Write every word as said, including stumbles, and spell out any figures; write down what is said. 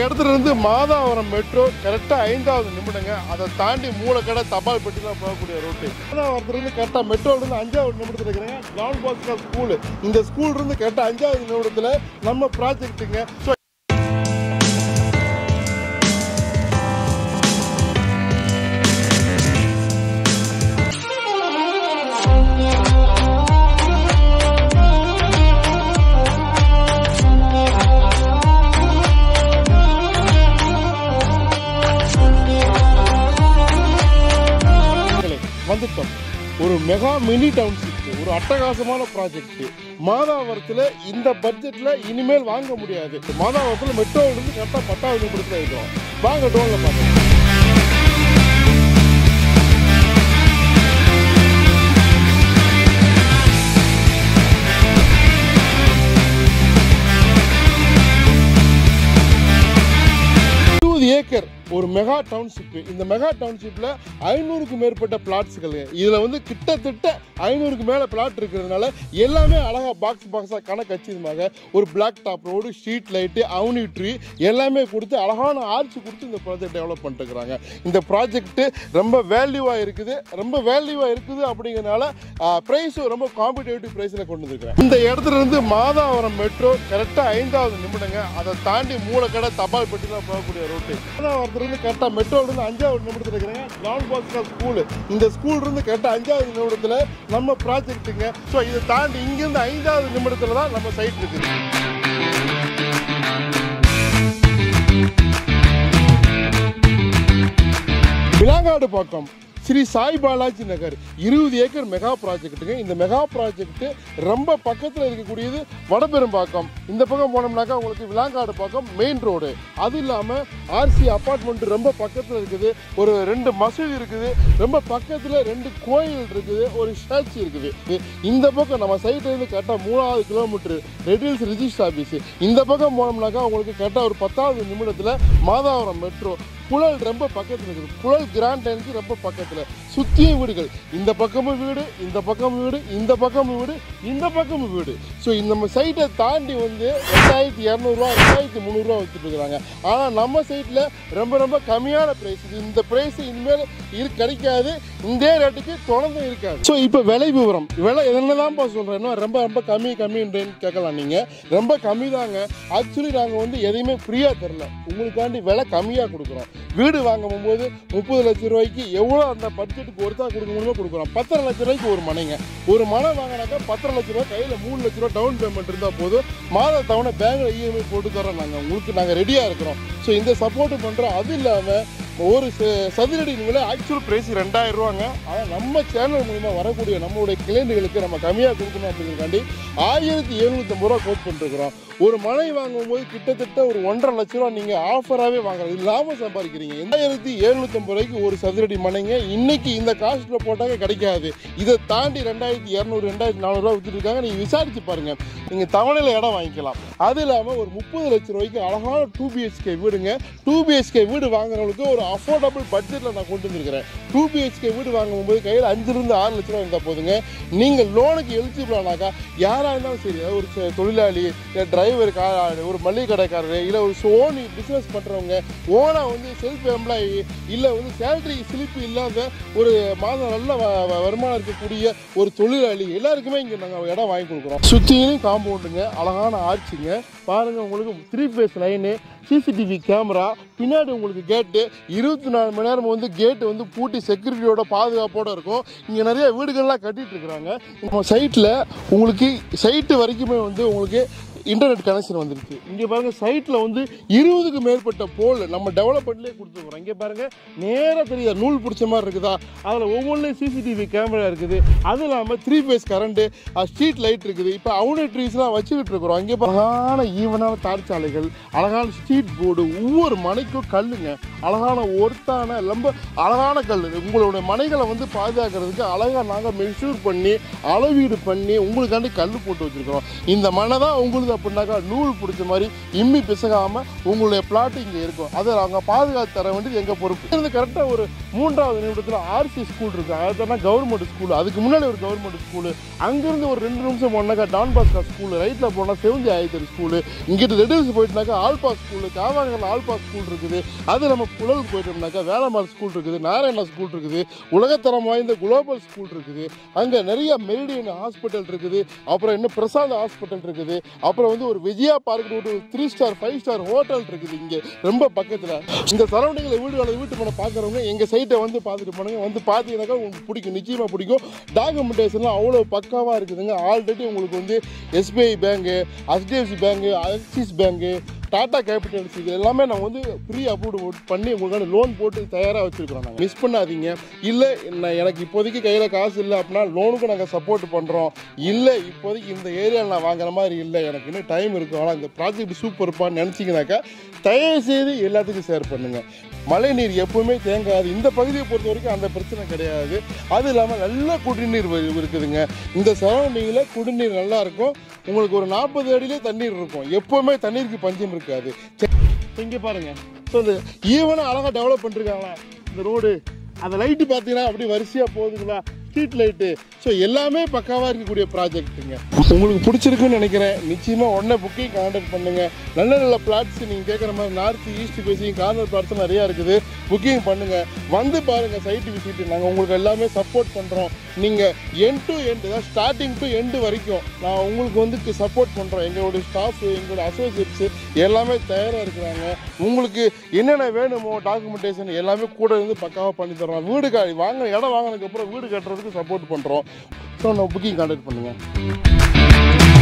இடத்துல இருந்து மாதாவரம் மெட்ரோ கரெக்டாக ஐந்தாவது நிமிடங்க. அதை தாண்டி மூலக்கடை தபால் பெட்டிலாம் போகக்கூடிய ரோட்டு. மாதாவரத்துலேருந்து கரெக்டாக மெட்ரோலேருந்து அஞ்சாவது நிமிடத்தில் இருக்கிறாங்க டான் பாஸ்கோ ஸ்கூலு. இந்த ஸ்கூல் இருந்து கரெக்டாக அஞ்சாவது நிமிடத்தில் நம்ம ப்ராஜெக்ட்டுங்க. ஸோ வந்துட்டோம். ஒரு மெகா மினி டவுன்ஷிப், ஒரு அட்டகாசமான ப்ராஜெக்ட் மாதாவரத்தில். இந்த பட்ஜெட்ல இனிமேல் வாங்க முடியாது. மாதாவரத்தில் மெட்ரோவிலிருந்து கரெக்டாக பத்தாவது நிமிடத்தில் இருக்கிறோம். வாங்க டோன்ல பார்க்கலாம். இருபது ஏக்கர் ஒரு மெகா டவுன்ஷிப். இந்த மெகா டவுன்ஷிப்ல ஐநூறுக்கு மேற்பட்ட பிளாட்ஸ்கள். இதுல வந்து கிட்டத்தட்ட ஐநூறுக்கு மேல பிளாட் இருக்கிறதுனால எல்லாமே அழகா பாக்ஸ் பாக்ஸா கணக்கு வச்சதுமாக ஒரு black top road, street light, avenue tree எல்லாமே கொடுத்து அழகான ஆர்ச்சி கொடுத்து இந்த ப்ராஜெக்ட் டெவலப் பண்ணிட்டு இருக்கிறாங்க. இந்த ப்ராஜெக்ட் ரொம்ப வேல்யூவா இருக்குது. ரொம்ப வேல்யூவா இருக்குது அப்படிங்கிறதுனால பிரைஸும் ரொம்ப காம்படிட்டிவ் பிரைஸ்ல கொண்டு வந்துருக்காங்க. இந்த இடத்துல இருந்து மாதாவரம் மெட்ரோ கரெக்டா ஐந்தாவது நிமிடங்க. அதை தாண்டி மூலக்கடை தபால் பெட்டிலாம் போகக்கூடிய ரோட்டு. மாதாவரம் கரெக்டாக மெட்ரோலேருந்து அஞ்சாவது நிமிடத்தில் இருக்கிறாங்க டான் பாஸ்கோ ஸ்கூலு. இந்த ஸ்கூல் இருந்து கரெக்டாக அஞ்சாவது நிமிடத்தில் நம்ம ப்ராஜெக்ட்டுங்க. ஸோ இதை தாண்டி இங்கிருந்து ஐந்தாவது நிமிடத்தில் தான் நம்ம சைட் இருக்குது. விலாங்காடு பக்கம் ஸ்ரீ சாய் பாலாஜி நகர் இருபது ஏக்கர் மெகா ப்ராஜெக்ட்டுங்க. இந்த மெகா ப்ராஜெக்ட் ரொம்ப பக்கத்தில் இருக்கக்கூடியது வடபெரும்பாக்கம். இந்த பக்கம் போனோம்னாக்கா உங்களுக்கு விலாங்காடு பக்கம் மெயின் ரோடு. அது இல்லாமல் ஆர்சி அப்பார்ட்மெண்ட் ரொம்ப பக்கத்தில் இருக்குது. ஒரு ரெண்டு மசூதி இருக்குது. ரொம்ப பக்கத்தில் ரெண்டு கோயில் இருக்குது. ஒரு சர்ச் இருக்குது. இந்த பக்கம் நம்ம சைட்ல இருந்து கரெக்டாக மூணாவது கிலோமீட்டர் ரெடில்ஸ் ரிஜிஸ்டர் ஆஃபீஸ். இந்த பக்கம் போனோம்னாக்கா உங்களுக்கு கரெக்டாக ஒரு பத்தாவது நிமிடத்தில் மாதாவரம் மெட்ரோ. புழல் ரொம்ப பக்கத்தில் இருக்குது. புழல் கிராண்ட் லைனுக்கு ரொம்ப பக்கத்தில் சுற்றியும் வீடுகள். இந்த பக்கமும் வீடு, இந்த பக்கமும் வீடு, இந்த பக்கமும் வீடு, இந்த பக்கமும் வீடு. ஸோ நம்ம சைட்டை தாண்டி வந்து ரெண்டாயிரத்தி இரநூறுவா ரெண்டாயிரத்தி முந்நூறுரூவா வச்சுட்டு இருக்கிறாங்க. ஆனால் நம்ம சைட்டில் ரொம்ப ரொம்ப கம்மியான ப்ரைஸ். இந்த ப்ரைஸ் இனிமேல் இது கிடைக்காது. இந்த ரேட்டுக்கு தொடர்ந்து இருக்காது. ஸோ இப்போ விலை விவரம் விலை என்னதான்ப்பா சொல்கிறேன்னா ரொம்ப ரொம்ப கம்மி கம்மின்றேன்னு கேட்கலாம். நீங்கள் ரொம்ப கம்மி தாங்க. ஆக்சுவலி நாங்கள் வந்து எதையுமே ஃப்ரீயாக தரல. உங்களுக்காண்டி விலை கம்மியாக கொடுக்குறோம். வீடு வாங்கும் போது முப்பது லட்சம் ரூபாய்க்கு எவ்வளோ அந்த பட்ஜெட்டுக்கு ஒருத்தா கொடுக்க முடியுமோ கொடுக்குறோம். பத்தரை லட்ச ரூபாய்க்கு ஒரு மனைங்க. ஒரு மனை வாங்கினாக்கா பத்தரை லட்ச ரூபாய் கையில் மூணு லட்ச ரூபா டவுன் பேமெண்ட் இருந்தால் போதும். மாத தவணை பேங்க்ல இஎம்ஐ போட்டு தரோம். நாங்கள் உங்களுக்கு நாங்கள் ரெடியாக இருக்கிறோம். ஸோ இந்த சப்போர்ட்டு பண்ணுறோம். அது இல்லாமல் ஒரு சதுரடி விலை ஆக்சுவல் ப்ரைஸ் ரெண்டாயிரம் ரூபாங்க. ஆனால் நம்ம சேனல் மூலமாக வரக்கூடிய நம்மளுடைய கிளைண்டுகளுக்கு நம்ம கம்மியாக கொடுக்கணும் அப்படிங்கிறக்காண்டி ஆயிரத்தி எழுநூற்றி ஐம்பது ரூபா கோட் பண்ணிருக்கிறோம். ஒரு மனை வாங்கும்போது கிட்டத்தட்ட ஒரு ஒன்றரை லட்ச ரூபா நீங்கள் ஆஃபராகவே வாங்குறது இல்லாமல் சம்பாதிக்கிறீங்க. ஆயிரத்தி எழுநூற்றி ஐம்பது ரூபாய்க்கு ஒரு சதுரடி மனைங்க இன்னைக்கு இந்த காஸ்ட்டில் போட்டாங்க கிடைக்காது. இதை தாண்டி ரெண்டாயிரத்தி இரநூறு ரெண்டாயிரத்தி நானூறுரூவா வித்துட்டு இருக்காங்க. நீங்கள் விசாரிச்சு பாருங்க. நீங்கள் தவணையில் இடம் வாங்கிக்கலாம். அது இல்லாமல் ஒரு முப்பது லட்ச ரூபாய்க்கு அழகான டூ பிஹெச்கே வீடுங்க. டூ பிஹெச்கே வீடு வாங்குறவங்களுக்கு ஒரு அஃபோர்டபுள் பட்ஜெட்டில் நான் கொண்டு வந்துருக்கிறேன். டூ பிஹெச்கே வீடு வாங்கும்போது கையில் அஞ்சுலேருந்து ஆறு லட்ச ரூபா இருந்தால் போதுங்க. நீங்கள் லோனுக்கு எலிஜிபிள் ஆனாக்கா யாராக இருந்தாலும் சரி, ஒரு தொழிலாளி, டிரைவர், ஒரு மளிகை கடைக்காரர், இல்லை ஒரு ஓன் பிஸ்னஸ் பண்ணுறவங்க, ஓனாக வந்து செல்ஃப் எம்ப்ளாயி, இல்லை வந்து சேலரி ஸ்லிப் இல்லாத ஒரு மாதம் நல்ல வருமானம் இருக்கக்கூடிய ஒரு தொழிலாளி எல்லாருக்குமே இங்கே நாங்கள் இடம் வாங்கி கொடுக்குறோம். சுற்றியும் காம்பவுண்டுங்க, அழகான ஆர்ச்சிங்க பாருங்கள். உங்களுக்கு three phase line, CCTV camera, பின்னாடி உங்களுக்கு கேட்டு, இருபத்தி நாலு மணி நேரம் வந்து கேட்டு வந்து பூட்டி செக்யூரிட்டியோட பாதுகாப்போடு இருக்கும். இங்கே நிறைய வீடுகள்லாம் கட்டிட்டு இருக்கிறாங்க. நம்ம சைட்டில் உங்களுக்கு சைட்டு வரைக்குமே வந்து உங்களுக்கு இன்டர்நெட் கனெக்ஷன் வந்துருக்கு. இங்கே பாருங்கள் சைட்டில் வந்து இருபதுக்கு மேற்பட்ட போல் நம்ம டெவலப்மெண்ட்லேயே கொடுத்துருக்குறோம். இங்கே பாருங்கள் நேராக தெரியுதா நூல் பிடிச்ச மாதிரி இருக்குதா? அதில் ஒவ்வொன்றுலையும் சிசிடிவி கேமரா இருக்குது. அது இல்லாமல் three phase current, street light இருக்குது. இப்போ அவுனி ட்ரீஸ்லாம் வச்சுக்கிட்டு இருக்கிறோம். இங்கே அழகான ஈவனான தார்ச்சாலைகள், அழகான ஸ்ட்ரீட் போர்டு, ஒவ்வொரு மனைக்கும் கல்லுங்க, அழகான ஒர்த்தான ரொம்ப அழகான கல். உங்களுடைய மனைகளை வந்து பாதுகாக்கிறதுக்கு அழகாக நாங்கள் மெஷூர் பண்ணி அளவீடு பண்ணி உங்களுக்காண்டி கல் போட்டு வச்சுருக்கிறோம். இந்த மனை தான் உங்களுக்கு அப்படின்னாக்கா நூல் பிடிச்ச மாதிரி இம்மி பிசகாமல் உங்களுடைய பிளாட் இங்கே இருக்கும். அதை அவங்க பாதுகாத்து தர வேண்டியது எங்கள் பொறுப்பு. இது கரெக்டாக ஒரு மூன்றாவது நிமிடத்தில் ஆர்சி ஸ்கூல் இருக்குது. அதுதான் கவர்மெண்ட் ஸ்கூல். அதுக்கு முன்னாடி ஒரு கவர்மெண்ட் ஸ்கூலு. அங்கேருந்து ஒரு ரெண்டு நிமிஷம் போனாக்கா டான் பாஸ்கா ஸ்கூலு, ரைட்டில் போனால் செவந்தி ஆயிரத்தி ஸ்கூலு, இங்கிட்ட ரெடியூஸ் போயிட்டுனாக்கா ஆல்பா ஸ்கூலு, காவாங்கல் ஆல்பா ஸ்கூல் இருக்குது. அது நம்ம புழலுக்கு போயிட்டோம்னாக்கா வேளம்மாள் ஸ்கூல் இருக்குது, நாராயணா ஸ்கூல் இருக்குது, உலகத்தரம் வாய்ந்த குளோபல் ஸ்கூல் இருக்குது. அங்கே நிறைய மெரிடியன் ஹாஸ்பிட்டல் இருக்குது. அப்புறம் இன்னும் பிரசாத் ஹாஸ்பிட்டல் இருக்குது. அப்புறம் வந்து ஒரு விஜயா பார்க் ஒரு three star five star hotel இருக்குது இங்கே ரொம்ப பக்கத்தில். இந்த சரௌண்டிங்கில் வீடு அல்லது வீட்டு பண்ண பார்க்குறவங்க எங்கள் சைட்டை வந்து பார்த்துட்டு போனாங்க. வந்து பார்த்தீங்கன்னாக்கா உங்களுக்கு பிடிக்கும், நிச்சயமாக பிடிக்கும். டாக்குமெண்டேஷன்லாம் அவ்வளோ பக்காவாக இருக்குதுங்க. ஆல்ரெடி உங்களுக்கு வந்து SBI bank, HDFC bank, Axis bank, Tata capitals இது எல்லாமே நம்ம வந்து ப்ரீ அப்ரூவ் பண்ணி உங்களுக்கான லோன் போட்டு தயாராக வச்சுருக்கிறோம். நாங்கள் மிஸ் பண்ணாதீங்க. இல்லை எனக்கு இப்போதைக்கு கையில் காசு இல்லை அப்படின்னா லோனுக்கு நாங்கள் சப்போர்ட் பண்ணுறோம். இல்லை இப்போதைக்கு இந்த ஏரியாவில் நான் வாங்குற மாதிரி இல்லை, எனக்கு இன்னும் டைம் இருக்கும், ஆனால் இந்த ப்ராஜெக்ட் சூப்பர் இருப்பான்னு நினச்சிங்கனாக்கா தயவு செய்து எல்லாத்துக்கும் ஷேர் பண்ணுங்கள். மழை நீர் எப்பவுமே தேங்காது. இந்த பகுதியை பொறுத்த வரைக்கும் அந்த பிரச்சனை கிடையாது. அது இல்லாமல் நல்ல குடிநீர் இருக்குதுங்க. இந்த சரௌண்டிங்கில் குடிநீர் நல்லா இருக்கும். உங்களுக்கு ஒரு நாற்பது அடியிலே தண்ணீர் இருக்கும். எப்போவுமே தண்ணீருக்கு பஞ்சம் இருக்காது. இங்கே பாருங்க, ஸோ இந்த ஈவனாக அழகாக டெவலப் பண்ணிருக்காங்களா இந்த ரோடு. அந்த லைட்டு பார்த்தீங்கன்னா அப்படி வரிசையாக போகுதுங்களா, ஸ்ட்ரீட் லைட்டு. ஸோ எல்லாமே பக்காவாக இருக்கக்கூடிய ப்ராஜெக்ட்டுங்க. உங்களுக்கு பிடிச்சிருக்குன்னு நினைக்கிறேன். நிச்சயமாக உடனே புக்கிங் கான்டாக்ட் பண்ணுங்கள். நல்ல நல்ல பிளாட்ஸ் நீங்கள் கேட்குற மாதிரி north east facing corner flats நிறையா இருக்குது. புக்கிங் பண்ணுங்கள், வந்து பாருங்கள் சைட்டு விசிட்டு. நாங்கள் உங்களுக்கு எல்லாமே சப்போர்ட் பண்ணுறோம். நீங்கள் எண்ட் டு எண்ட், அதாவது ஸ்டார்டிங் டு எண்டு வரைக்கும் நான் உங்களுக்கு வந்து சப்போர்ட் பண்ணுறோம். எங்களுடைய ஸ்டாஃபு, எங்களுடைய அசோசியேட்ஸு எல்லாமே தயாராக இருக்கிறாங்க. உங்களுக்கு என்னென்ன வேணுமோ டாக்குமெண்டேஷன் எல்லாமே கூட இருந்து பக்காவாக பண்ணி தரோம். வீடு கா வாங்க இடம் வாங்கினதுக்கப்புறம் வீடு கட்டுறதுக்கு சப்போர்ட் பண்ணுறோம். ஸோ நம்ம புக்கிங் கான்டாக்ட் பண்ணுங்கள்.